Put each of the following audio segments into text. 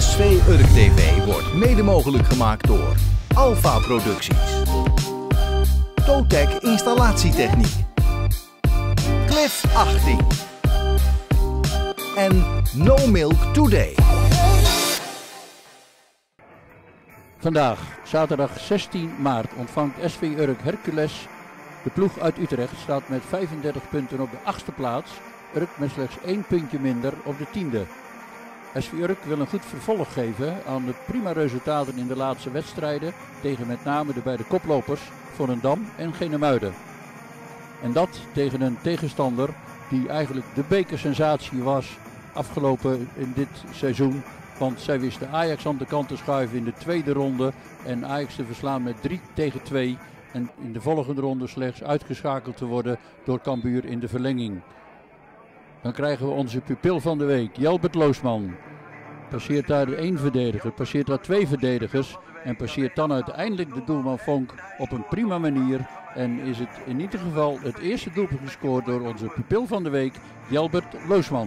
SV Urk TV wordt mede mogelijk gemaakt door Alpha Producties, Totec Installatietechniek, Cliff 18 en No Milk Today. Vandaag, zaterdag 16 maart, ontvangt SV Urk Hercules. De ploeg uit Utrecht staat met 35 punten op de 8e plaats. Urk met slechts 1 puntje minder op de 10e. SV Urk wil een goed vervolg geven aan de prima resultaten in de laatste wedstrijden tegen met name de beide koplopers Volendam en Genemuiden. En dat tegen een tegenstander die eigenlijk de bekersensatie was afgelopen in dit seizoen. Want zij wisten Ajax aan de kant te schuiven in de tweede ronde en Ajax te verslaan met 3-2. En in de volgende ronde slechts uitgeschakeld te worden door Cambuur in de verlenging. Dan krijgen we onze pupil van de week, Jelbert Loosman. Passeert daar 1 verdediger, passeert daar 2 verdedigers en passeert dan uiteindelijk de doelman Vonk op een prima manier. En is het in ieder geval het eerste doelpunt gescoord door onze pupil van de week, Jelbert Loosman.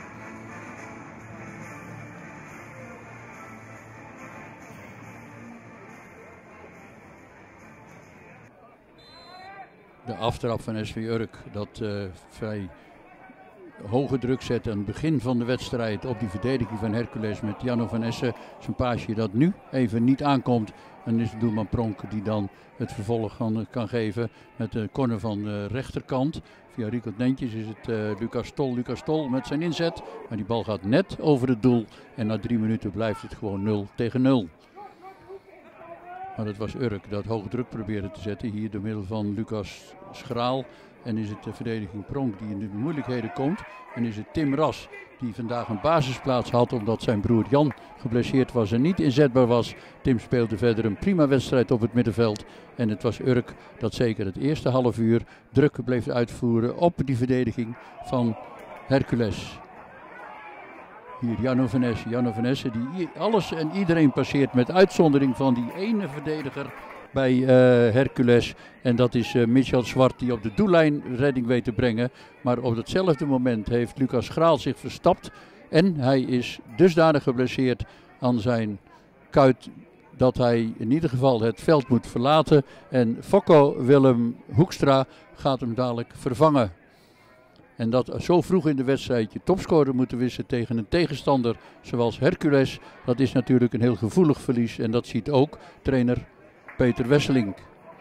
De aftrap van SV Urk dat vrij hoge druk zet aan het begin van de wedstrijd op die verdediging van Hercules met Janno van Essen. Zijn paasje dat nu even niet aankomt. En is de doelman Pronk die dan het vervolg kan geven met de corner van de rechterkant. Via Rico Nentjes is het Lucas Stol met zijn inzet. Maar die bal gaat net over het doel en na 3 minuten blijft het gewoon 0-0. Maar het was Urk dat hoge druk probeerde te zetten hier door middel van Lucas Schraal. En is het de verdediging Pronk die in de moeilijkheden komt. En is het Tim Ras die vandaag een basisplaats had omdat zijn broer Jan geblesseerd was en niet inzetbaar was. Tim speelde verder een prima wedstrijd op het middenveld. En het was Urk dat zeker het eerste half uur druk bleef uitvoeren op die verdediging van Hercules. Hier Janno van Essen die alles en iedereen passeert met uitzondering van die ene verdediger bij Hercules. En dat is Michel Zwart die op de doellijn redding weet te brengen. Maar op datzelfde moment heeft Lucas Schraal zich verstapt. En hij is dusdanig geblesseerd aan zijn kuit dat hij in ieder geval het veld moet verlaten. En Fokko Willem Hoekstra gaat hem dadelijk vervangen. En dat zo vroeg in de wedstrijd je topscorer moeten wisselen tegen een tegenstander zoals Hercules. Dat is natuurlijk een heel gevoelig verlies en dat ziet ook trainer Peter Wesseling.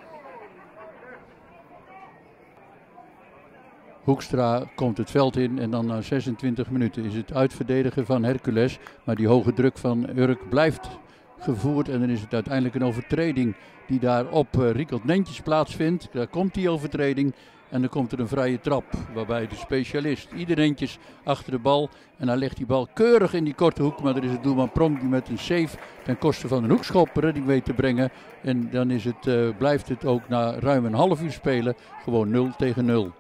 Hoekstra komt het veld in en dan na 26 minuten is het uitverdedigen van Hercules. Maar die hoge druk van Urk blijft gevoerd en dan is het uiteindelijk een overtreding die daar op Riekelt Nentjes plaatsvindt. Daar komt die overtreding. En dan komt er een vrije trap waarbij de specialist Nentjes achter de bal. En hij legt die bal keurig in die korte hoek. Maar er is het doelman Pronk die met een save ten koste van een hoekschop redding weet te brengen. En dan is het, blijft het ook na ruim een half uur spelen gewoon 0-0.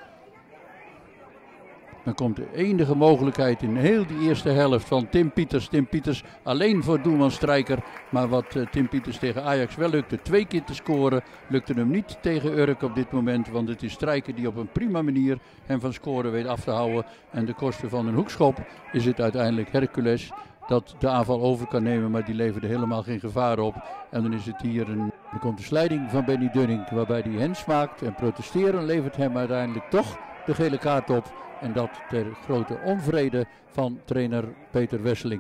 Dan komt de enige mogelijkheid in heel die eerste helft van Tim Pieters. Tim Pieters alleen voor doelman Strijker. Maar wat Tim Pieters tegen Ajax wel lukte 2 keer te scoren, lukte hem niet tegen Urk op dit moment. Want het is Strijker die op een prima manier hem van scoren weet af te houden. En de kosten van een hoekschop is het uiteindelijk Hercules dat de aanval over kan nemen. Maar die leverde helemaal geen gevaar op. En dan is het hier dan komt de slijding van Benny Dunning waarbij hij hens maakt. En protesteren levert hem uiteindelijk toch de gele kaart op. En dat ter grote onvrede van trainer Peter Wesseling.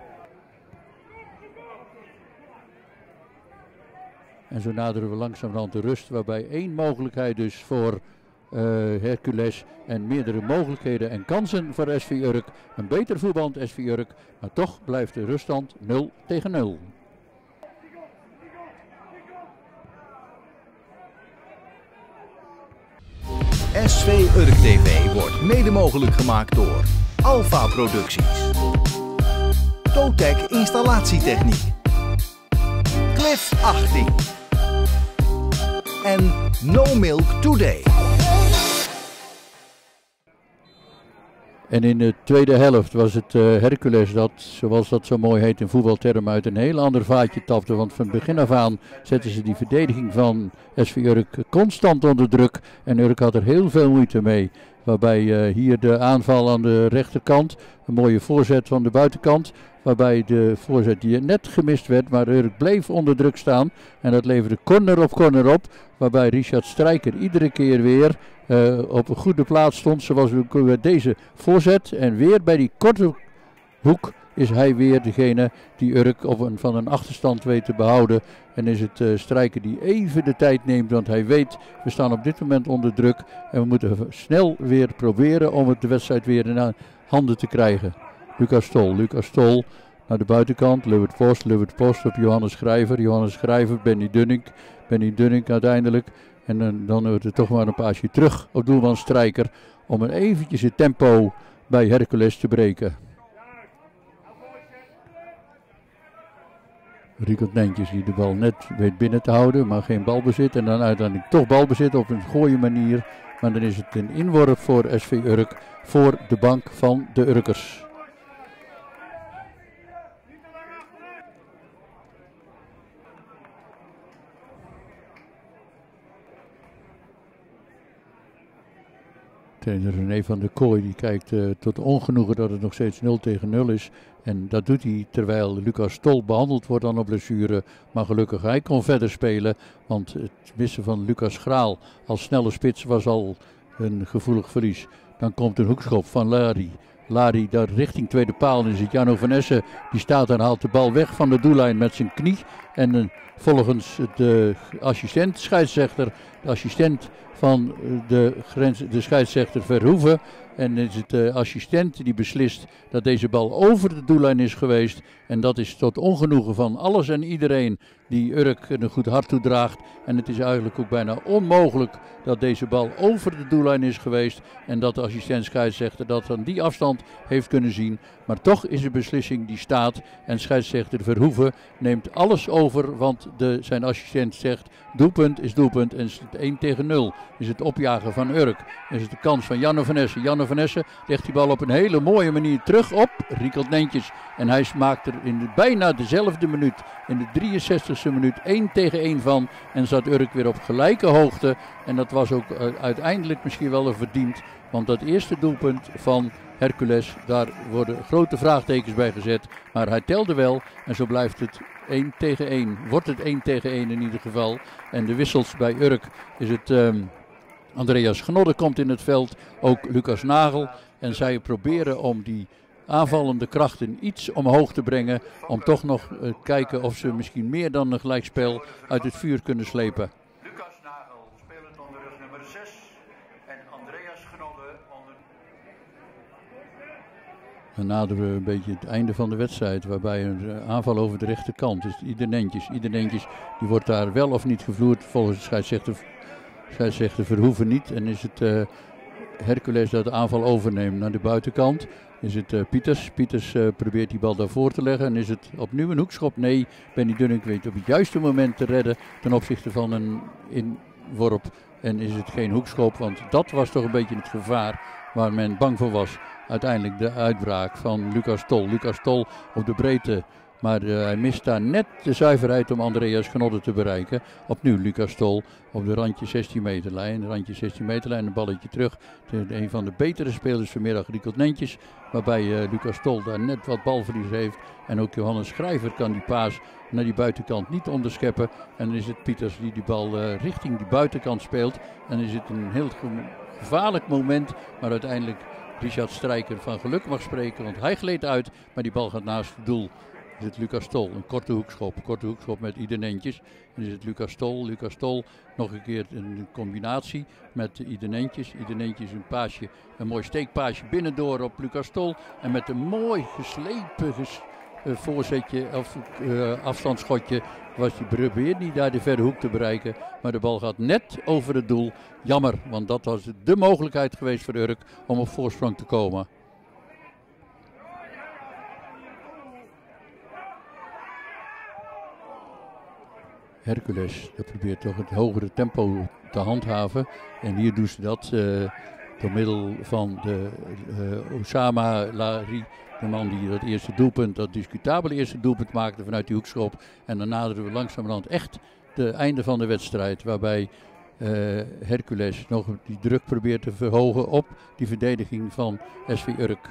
En zo naderen we langzamerhand de rust, waarbij 1 mogelijkheid dus voor Hercules en meerdere mogelijkheden en kansen voor SV Urk. Een beter voetballend SV Urk, maar toch blijft de ruststand 0-0. SV Urk TV wordt mede mogelijk gemaakt door Alpha Producties, Totec Installatietechniek, Cliff 18 en No Milk Today. En in de tweede helft was het Hercules dat, zoals dat zo mooi heet in voetbaltermen, uit een heel ander vaatje tapte. Want van begin af aan zetten ze die verdediging van SV Urk constant onder druk. En Urk had er heel veel moeite mee. Waarbij hier de aanval aan de rechterkant, een mooie voorzet van de buitenkant. Waarbij de voorzet die net gemist werd, maar Urk bleef onder druk staan. En dat leverde corner op. Waarbij Richard Strijker iedere keer weer op een goede plaats stond. Zoals deze voorzet. En weer bij die korte hoek is hij weer degene die Urk van een achterstand weet te behouden. En is het Strijker die even de tijd neemt, want hij weet, we staan op dit moment onder druk. En we moeten snel weer proberen om de wedstrijd weer in handen te krijgen. Lucas Stol naar de buitenkant. Lubert Post op Johannes Schrijver, Benny Dunning uiteindelijk. En dan wordt er toch maar een paasje terug op doelman Strijker. Om eventjes het tempo bij Hercules te breken. Rico Nentjes die de bal net weet binnen te houden, maar geen balbezit. En dan uiteindelijk toch balbezit op een gooie manier. Maar dan is het een inworp voor SV Urk, voor de bank van de Urkers. Trainer René van der Kooi die kijkt tot ongenoegen dat het nog steeds 0-0 is. En dat doet hij terwijl Lucas Stol behandeld wordt aan een blessure. Maar gelukkig hij kon verder spelen. Want het missen van Lucas Graal als snelle spits was al een gevoelig verlies. Dan komt een hoekschop van Lari daar richting tweede paal. En is het Jano van Essen die staat en haalt de bal weg van de doellijn met zijn knie. En volgens de scheidsrechter, de assistent van de scheidsrechter Verhoeven. En is het de assistent die beslist dat deze bal over de doellijn is geweest. En dat is tot ongenoegen van alles en iedereen die Urk een goed hart toedraagt. En het is eigenlijk ook bijna onmogelijk dat deze bal over de doellijn is geweest. En dat de assistent scheidsrechter dat van die afstand heeft kunnen zien. Maar toch is de beslissing die staat. En scheidsrechter Verhoeven neemt alles over. Want zijn assistent zegt doelpunt is doelpunt. En is het 1-0. Is het opjagen van Urk. Is het de kans van Janne van Essen. Janne van Essen legt die bal op een hele mooie manier terug op Riekelt Nentjes. En hij maakt er in bijna dezelfde minuut, in de 63e minuut, 1-1 van. En zat Urk weer op gelijke hoogte. En dat was ook uiteindelijk misschien wel een verdiend. Want dat eerste doelpunt van Hercules, daar worden grote vraagtekens bij gezet. Maar hij telde wel en zo blijft het 1-1. Wordt het 1-1 in ieder geval. En de wissels bij Urk is het Andreas Gnodde komt in het veld. Ook Lucas Nagel. En zij proberen om die aanvallende krachten iets omhoog te brengen. Om toch nog kijken of ze misschien meer dan een gelijkspel uit het vuur kunnen slepen. Lucas Nagel spelend onder rug nummer 6 en Andreas Gnodde onder... Dan naderen we een beetje het einde van de wedstrijd, waarbij een aanval over de rechterkant. Dus Ieder Nentjes die wordt daar wel of niet gevloerd volgens de scheidsrechter Verhoeven niet. En is het Hercules dat de aanval overneemt naar de buitenkant. Is het Pieters. Pieters probeert die bal daarvoor te leggen. En is het opnieuw een hoekschop? Nee, Benny Dunning weet op het juiste moment te redden ten opzichte van een inworp. En is het geen hoekschop, want dat was toch een beetje het gevaar waar men bang voor was. Uiteindelijk de uitbraak van Lucas Stol. Lucas Stol op de breedte. Maar hij mist daar net de zuiverheid om Andreas Gnodde te bereiken. Opnieuw Lucas Stol op de randje 16 meterlijn. Randje 16 meterlijn, een balletje terug. Een van de betere spelers vanmiddag, Riekelt Nentjes. Waarbij Lucas Stol daar net wat balverlies heeft. En ook Johannes Schrijver kan die paas naar die buitenkant niet onderscheppen. En dan is het Pieters die die bal richting die buitenkant speelt. En dan is het een heel gevaarlijk moment. Maar uiteindelijk Richard Strijker van geluk mag spreken. Want hij gleed uit, maar die bal gaat naast het doel. Is het Lucas Stol, een korte hoekschop met Ieder Nentjes. En is het Lucas Stol, nog een keer een combinatie met Ieder Nentjes. Ieder Nentjes een mooi steekpaasje binnendoor op Lucas Stol. En met een mooi geslepen voorzetje of afstandsschotje was hij probeert niet daar de verre hoek te bereiken. Maar de bal gaat net over het doel. Jammer, want dat was de mogelijkheid geweest voor Urk om op voorsprong te komen. Hercules dat probeert toch het hogere tempo te handhaven. En hier doen ze dat door middel van de Osama Lari. De man die dat eerste doelpunt, dat discutabele eerste doelpunt maakte vanuit die hoekschop. En dan naderen we langzamerhand echt het einde van de wedstrijd. Waarbij Hercules nog die druk probeert te verhogen op die verdediging van SV Urk.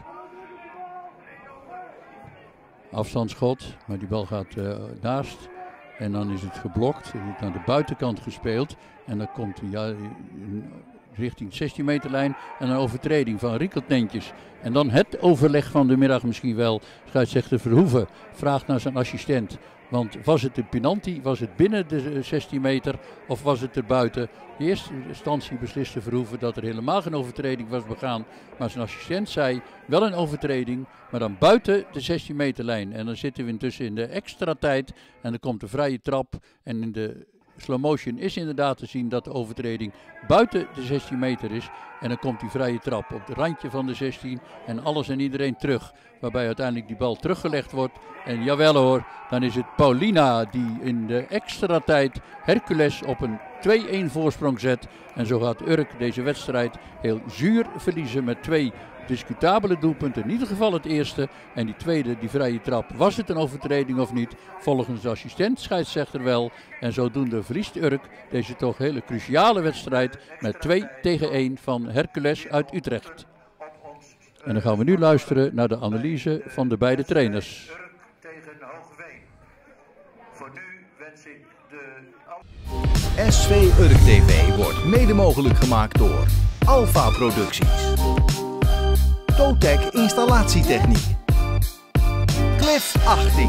Afstandsschot, maar die bal gaat naast. En dan is het geblokt, het wordt naar de buitenkant gespeeld. En dan komt hij richting 16 meterlijn en een overtreding van Riekelt Nentjes. En dan het overleg van de middag misschien wel. Scheidsrechter Verhoeven vraagt naar zijn assistent. Want was het een penalty, was het binnen de 16 meter of was het er buiten? In eerste instantie besliste Verhoeven dat er helemaal geen overtreding was begaan. Maar zijn assistent zei wel een overtreding, maar dan buiten de 16 meterlijn. En dan zitten we intussen in de extra tijd en dan komt de vrije trap. En in de slow motion is inderdaad te zien dat de overtreding buiten de 16 meter is. En dan komt die vrije trap op het randje van de 16 en alles en iedereen terug. Waarbij uiteindelijk die bal teruggelegd wordt. En jawel hoor, dan is het Paulina die in de extra tijd Hercules op een 2-1 voorsprong zet. En zo gaat Urk deze wedstrijd heel zuur verliezen met 2 discutabele doelpunten. In ieder geval het eerste en die tweede, die vrije trap. Was het een overtreding of niet? Volgens de assistent scheidsrechter wel. En zodoende verliest Urk deze toch hele cruciale wedstrijd met 2-1 van Hercules uit Utrecht. En dan gaan we nu luisteren naar de analyse van de beide trainers. Urk tegen Hoogveen. Voor nu wens ik de... SV Urk TV wordt mede mogelijk gemaakt door Alpha Producties, Totec Installatietechniek, Cliff 18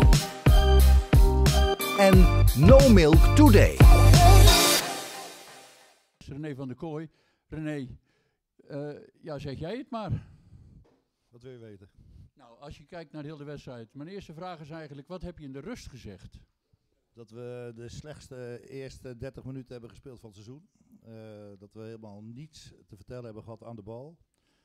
en No Milk Today. René van der Kooi. René, ja, zeg jij het maar. Wat wil je weten? Nou, als je kijkt naar de hele wedstrijd. Mijn eerste vraag is eigenlijk, wat heb je in de rust gezegd? Dat we de slechtste eerste 30 minuten hebben gespeeld van het seizoen. Dat we helemaal niets te vertellen hebben gehad aan de bal.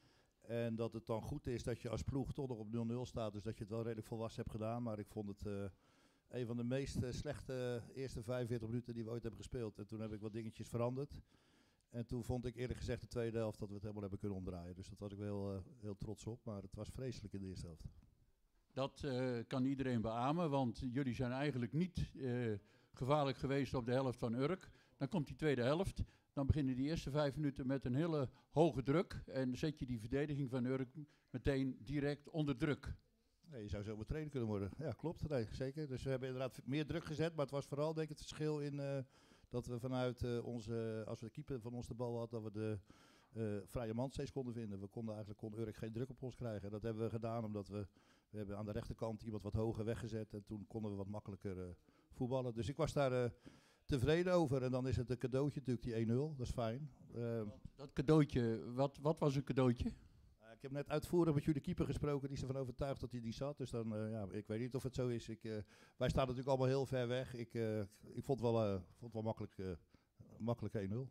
En dat het dan goed is dat je als ploeg toch nog op 0-0 staat. Dus dat je het wel redelijk volwassen hebt gedaan. Maar ik vond het een van de meest slechte eerste 45 minuten die we ooit hebben gespeeld. En toen heb ik wat dingetjes veranderd. En toen vond ik eerlijk gezegd de tweede helft dat we het helemaal hebben kunnen omdraaien. Dus dat was ik wel heel trots op. Maar het was vreselijk in de eerste helft. Dat kan iedereen beamen, want jullie zijn eigenlijk niet gevaarlijk geweest op de helft van Urk. Dan komt die tweede helft. Dan beginnen die eerste 5 minuten met een hele hoge druk. En zet je die verdediging van Urk meteen direct onder druk. Nee, je zou zo trainer kunnen worden. Ja, klopt. Nee, zeker. Dus we hebben inderdaad meer druk gezet. Maar het was vooral denk ik het verschil in dat we vanuit onze, als we de keeper van ons de bal had, dat we de vrije man steeds konden vinden. Kon Urk geen druk op ons krijgen. Dat hebben we gedaan omdat we hebben aan de rechterkant iemand wat hoger weggezet. En toen konden we wat makkelijker voetballen. Dus ik was daar tevreden over. En dan is het een cadeautje natuurlijk, die 1-0. Dat is fijn. Dat cadeautje, wat was een cadeautje? Ik heb net uitvoerig met jullie keeper gesproken. Die is ervan overtuigd dat hij die zat. Dus dan, ja, ik weet niet of het zo is. Wij staan natuurlijk allemaal heel ver weg. Ik vond het wel makkelijk 1-0.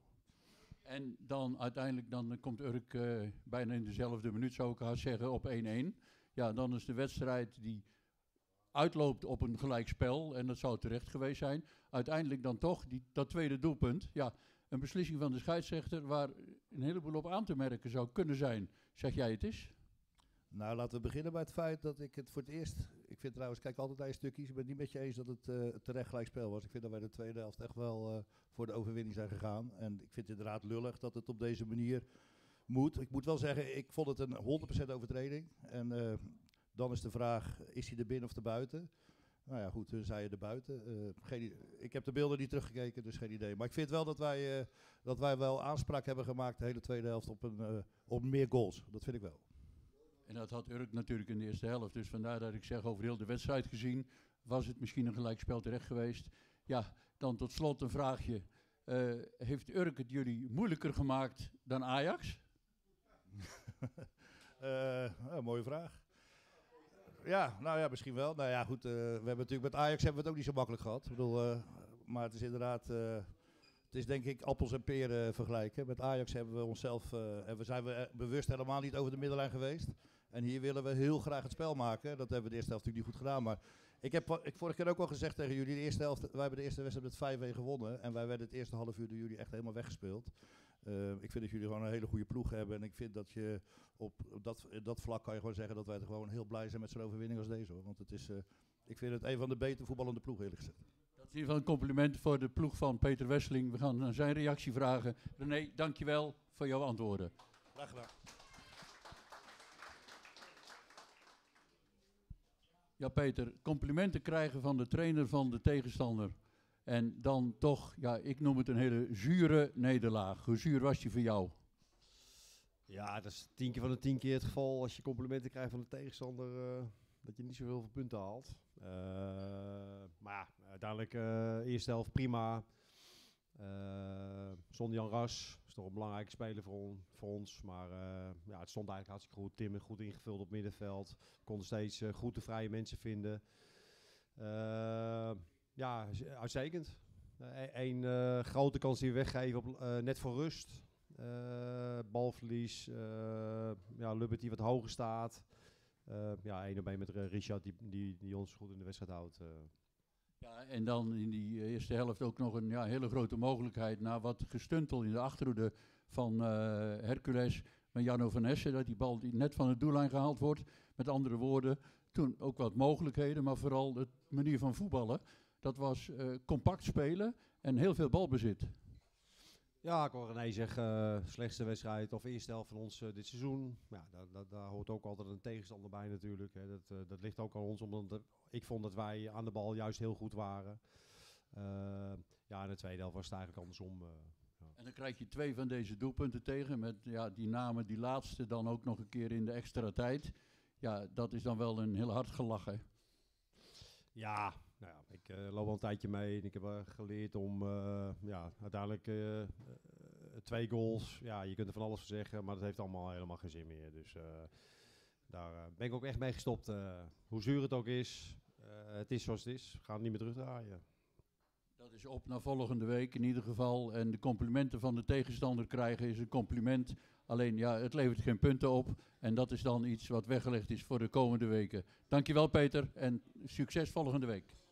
En dan uiteindelijk dan komt Urk bijna in dezelfde minuut, zou ik haast zeggen, op 1-1. Ja, dan is de wedstrijd die uitloopt op een gelijkspel. En dat zou terecht geweest zijn. Uiteindelijk dan toch dat tweede doelpunt. Ja, een beslissing van de scheidsrechter waar een heleboel op aan te merken zou kunnen zijn. Zeg jij het eens? Nou, laten we beginnen bij het feit dat ik het voor het eerst... Ik vind trouwens, kijk altijd naar je stukjes. Ik ben het niet met je eens dat het terecht gelijkspel was. Ik vind dat wij de tweede helft echt wel voor de overwinning zijn gegaan. En ik vind het inderdaad lullig dat het op deze manier moet. Ik moet wel zeggen, ik vond het een 100% overtreding. En dan is de vraag, is hij er binnen of er buiten? Nou ja, goed, toen zei je er buiten. Ik heb de beelden niet teruggekeken, dus geen idee. Maar ik vind wel dat wij wel aanspraak hebben gemaakt de hele tweede helft op meer goals. Dat vind ik wel. En dat had Urk natuurlijk in de eerste helft. Dus vandaar dat ik zeg, over heel de wedstrijd gezien, was het misschien een gelijkspel terecht geweest. Ja, dan tot slot een vraagje. Heeft Urk het jullie moeilijker gemaakt dan Ajax? Mooie vraag. Ja, nou ja, misschien wel. Nou ja, goed, we hebben natuurlijk met Ajax hebben we het ook niet zo makkelijk gehad. Ik bedoel, maar het is inderdaad, het is denk ik appels en peren vergelijken. Met Ajax hebben we onszelf, zijn we bewust helemaal niet over de middenlijn geweest. En hier willen we heel graag het spel maken. Dat hebben we de eerste helft natuurlijk niet goed gedaan. Maar ik heb vorige keer ook al gezegd tegen jullie, wij hebben de eerste wedstrijd met 5-1 gewonnen. En wij werden het eerste half uur door jullie echt helemaal weggespeeld. Ik vind dat jullie gewoon een hele goede ploeg hebben. En ik vind dat je op dat vlak kan je gewoon zeggen dat wij gewoon heel blij zijn met zo'n overwinning als deze. Hoor. Want het is, ik vind het een van de beter voetballende ploegen eerlijk gezegd. Dat is in ieder geval een compliment voor de ploeg van Peter Wesseling. We gaan naar zijn reactie vragen. René, dankjewel voor jouw antwoorden. Graag gedaan. Ja, Peter, complimenten krijgen van de trainer van de tegenstander. En dan toch, ja, ik noem het een hele zure nederlaag. Hoe zuur was die voor jou? Ja, dat is 10 keer van de 10 keer het geval als je complimenten krijgt van de tegenstander, dat je niet zoveel voor punten haalt. Maar ja, uiteindelijk eerste helft prima. Son-Jan Ras is toch een belangrijke speler voor ons. Maar ja, het stond eigenlijk hartstikke goed. Tim goed ingevuld op middenveld. Konden steeds goed de vrije mensen vinden. Ja, uitstekend. Eén grote kans die we weggeven op, net voor rust. Balverlies. Ja, Lubbert die wat hoger staat. Ja, 1-1 met Richard die ons goed in de wedstrijd houdt. Ja, en dan in die eerste helft ook nog een hele grote mogelijkheid na wat gestuntel in de achterhoede van Hercules met Janno van Essen. Dat die bal die net van de doellijn gehaald wordt. Met andere woorden, toen ook wat mogelijkheden, maar vooral de manier van voetballen. Dat was compact spelen en heel veel balbezit. Ja, ik hoor René zeggen, slechtste wedstrijd of eerste helft van ons dit seizoen. Ja, daar hoort ook altijd een tegenstander bij natuurlijk. Hè. Dat ligt ook aan ons, omdat ik vond dat wij aan de bal juist heel goed waren. Ja, in de tweede helft was het eigenlijk andersom. Ja. En dan krijg je 2 van deze doelpunten tegen met die namen, die laatste dan ook nog een keer in de extra tijd. Ja, dat is dan wel een heel hard gelachen. Ja, nou ja, ik loop al een tijdje mee en ik heb geleerd om ja, uiteindelijk 2 goals. Ja, je kunt er van alles voor zeggen, maar dat heeft allemaal helemaal geen zin meer. Dus daar ben ik ook echt mee gestopt. Hoe zuur het ook is, het is zoals het is. We gaan het niet meer terugdraaien. Dat is op naar volgende week in ieder geval. En de complimenten van de tegenstander krijgen is een compliment. Alleen ja, het levert geen punten op. En dat is dan iets wat weggelegd is voor de komende weken. Dankjewel Peter en succes volgende week.